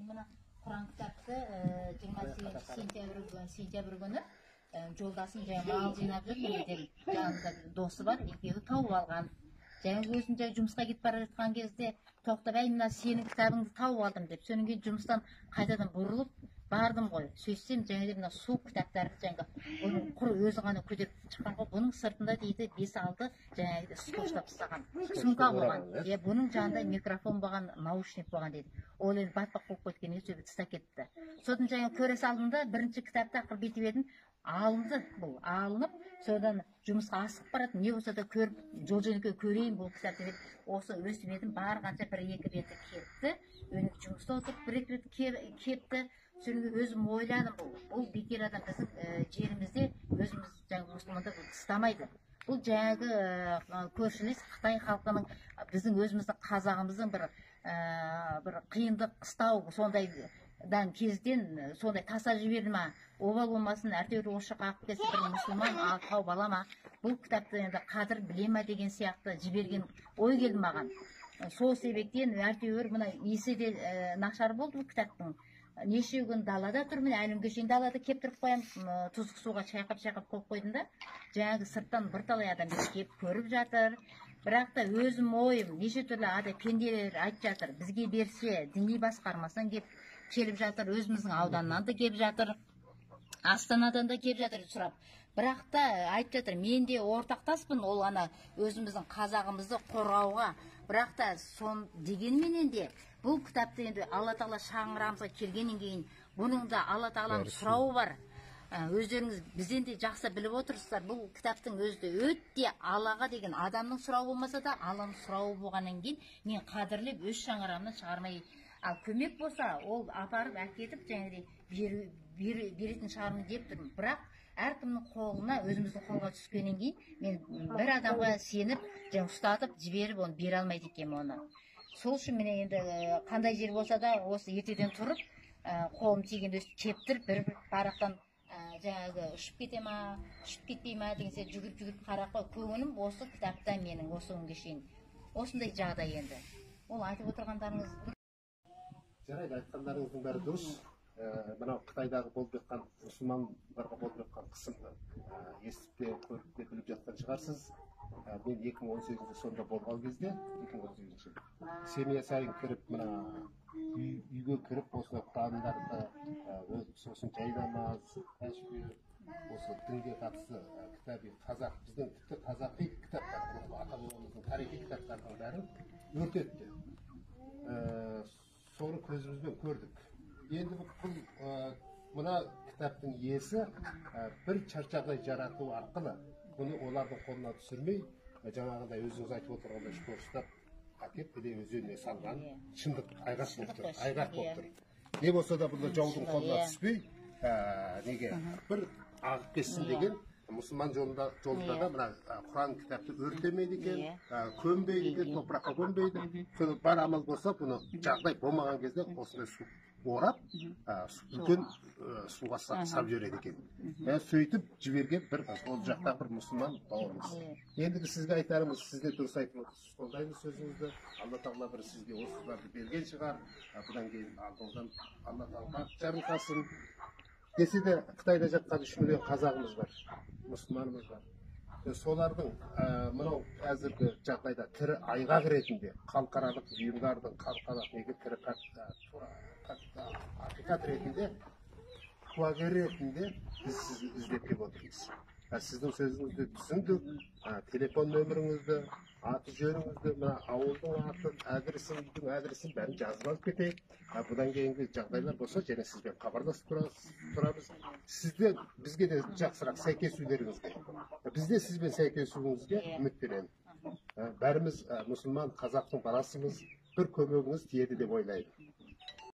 мына Құран кітапты 28 сентябрь күні жолдасын мал жинап жүр, жанында досы бар, екеуі тауып алған. Өзім жұмысқа кетіп бара жатқан кезде тоқтап, әй мына сенің кітабыңды тауып алдым деп, содан кейін жұмыстан қайтадан бұрылып бардым ғой. Сөйтсем мына су кітаптарды бұның құр өзі ғана көтеріп шыққан ғой. Бұның сыртында дейді 5-6 скотчтап тастаған сумка болған. Бұның жанында микрофон болған, наушник болған дейді. Ол енді батпақ болып кеткен еді, тастап кетті. Содан көре салдым да, бірінші кітапты ақыр бетіп едім, алынды, бұл алынып, содан жұмысқа асығып барады, не болса да көріп, жол жөнекей көрейін бұл кітапты деп, осы өстіп едім, барғанша 1-2 беті кетті, өнік жұмыста отырып 1-2 беті кетті. Содан өзім ойладым, бұл бекер адам біздің жерімізде өзіміз мұсылмандар қыстамайды. Бұл көршілес Қытай халқының, біздің өзіміздің қазағымыздың бір қиындық қыстау сондайдан кезден сондай таса жіберді ма, обал болмасын, әртеуір осы қағып келсе бір мұсылман тауып ала ма, бұл кітапты енді қадір біле ма деген сияқты жіберген ой келді маған. Сол себептен әртеуір мына есі де нашар болды бұл кітаптың. Неше күн далада тұрмын, әлімге шейін далада кеп тұрып қоям, тұзық суға шайқап қойып қойдым да, сырттан бірталай адам кеп көріп жатыр. Бірақ та өзім ойым, неше түрлі пенделер айтып жатыр, бізге берсе, діни басқармасынан келіп жатыр, өзіміздің ауданнан да келіп жатыр, Астанадан да келіп жатыр сұрап. Бірақ та айтып жатыр, мен де ортақтаспын ол өзіміздің қазағымызды қорғауға. Бірақ та дегенменен де бұл кітапты енді Алла Тағала шаңырағымызға келгеннен кейін бұның да Алла Тағаланың сұрауы бар. Өздеріңіз бізден де жақсы біліп отырсыздар, бұл кітаптың өзі өте Аллаға деген адамның сұрауы болмаса да Алланың сұрауы болғаннан кейін мен қадірлеп өз шаңырағымнан шығармай, ал көмек болса ол апарып әкетіп беретін шығармын деп тұрмын. Бірақ әркімнің қолына, өзіміздің қолға түскеннен кейін мен бір адамға сеніп, ұстатып жіберіп оны бере алмайды екенмін оны. Сол үшін мен енді қандай жер болса да осы ертеден тұрып, қолым тигенде кептіріп бір парақтан ұшып кете ма, ұшып кетпей ма деген сияқты жүгіріп қарап қой. Көңілім осы кітапта менің осы күнге шейін осындай жағдай енді. Ол айтып отырғандарыңыз жарайды, айтқандарыңыздың бәрі дұрыс. Мынау Қытайдағы болып жатқан мұсылмандарға болып жатқан қысымды естіп те көріп те біліп жатқан шығарсыз. Мен 2018-де сонда болған кезде, 2018-ші семья сайын кіріп, үйге кіріп, осыны Құрандарды, сосын жай намаз, тәшбих, осы дінге қатысты кітап, біздің тіпті қазақи кітаптар, ата бабамыздың тарихи кітаптардың бәрін өртетті. Соны көзімізбен көрдік. Енді мына кітаптың иесі бір жағдай жарату арқылы бұны олардың қолына түсірмей, жаңағындай өзіңіз айтып отырғандай шпорыстап әкеп өзеніне салған шындық айғақ болып тұр. Не болса да бұны жаудың қолына түспей, бір ағып кетсін деген мұсылман жолында да мына Құран кітапты өртемейді екен, көмбейді екен, топыраққа көмбейді. Соны бар амал болса, бұны жағдай болмаған кезде осындай су орап, үлкен суға сап жібереді екен. Сөйтіп жіберген бір ол жақтағы бір мұсылман бауырымыз. Ендігі сізге айтарымыз, сізде дұрыс айтып отырсыз, қолдаймыз сөзіңізді. Алла Тағала бір сізге осыларды берген шығар. Бұдан кейін алдыңыздан Алла Тағала жарылқасын. Десе де Қытайда жатқан 3 миллион қазағымыз бар, мұсылманымыз бар. Солардың мынау әзіргі жағдайда тірі айғақ ретінде халықаралық ұйымдардың халықаралық тірі ақиқат ретінде, куәгер ретінде біз сізді іздеп келіп отырмыз. Сіздің сөзіңізді түсіндік, телефон нөміріңізді, аты жөніңізді, ауылдың атын, үйдің адресін бәрін жазып алып кетейік. Бұдан кейінгі жағдайлар болса, және сізбен хабарласып тұрамыз. Сізден бізге де жақсырақ сәйкесулеріңізге, бізде сізбен сәйкесуіңізге үміт беремін. Бәріміз мұсылман қазақтың баласымыз, бір көмегіңіз тиеді деп ойлаймын.